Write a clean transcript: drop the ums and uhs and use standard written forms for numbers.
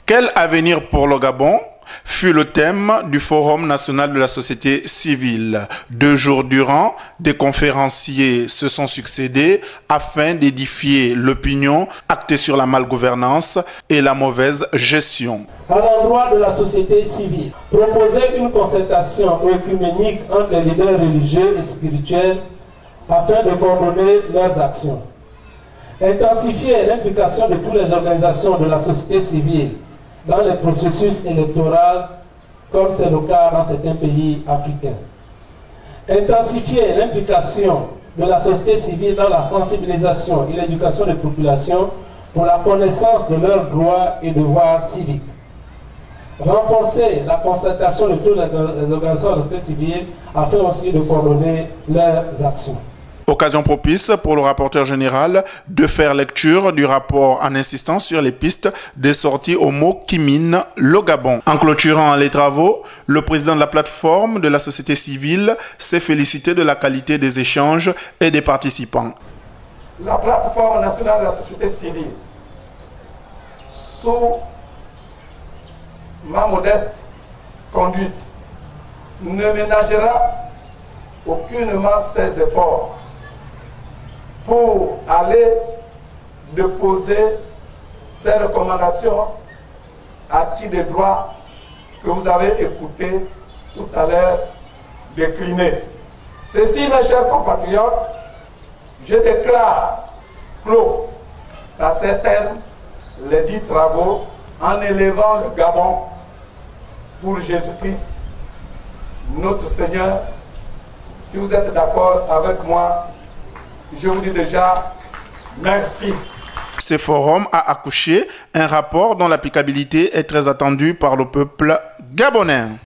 Quel avenir pour le Gabon fut le thème du Forum national de la société civile. 2 jours durant, des conférenciers se sont succédés afin d'édifier l'opinion actée sur la malgouvernance et la mauvaise gestion. À l'endroit de la société civile, proposer une concertation œcuménique entre les leaders religieux et spirituels afin de coordonner leurs actions. Intensifier l'implication de toutes les organisations de la société civile dans les processus électoraux, comme c'est le cas dans certains pays africains. Intensifier l'implication de la société civile dans la sensibilisation et l'éducation des populations pour la connaissance de leurs droits et devoirs civiques. Renforcer la concertation de toutes les organisations de la société civile afin aussi de coordonner leurs actions. Occasion propice pour le rapporteur général de faire lecture du rapport en insistant sur les pistes de sortie aux maux qui minent le Gabon. En clôturant les travaux, le président de la plateforme de la société civile s'est félicité de la qualité des échanges et des participants. La plateforme nationale de la société civile, sous ma modeste conduite, ne ménagera aucunement ses efforts pour aller déposer ces recommandations à titre de droit que vous avez écouté tout à l'heure décliner. Ceci, mes chers compatriotes, je déclare clos à ces termes les 10 travaux en élevant le Gabon pour Jésus-Christ, notre Seigneur. Si vous êtes d'accord avec moi, je vous dis déjà merci. Ce forum a accouché un rapport dont l'applicabilité est très attendue par le peuple gabonais.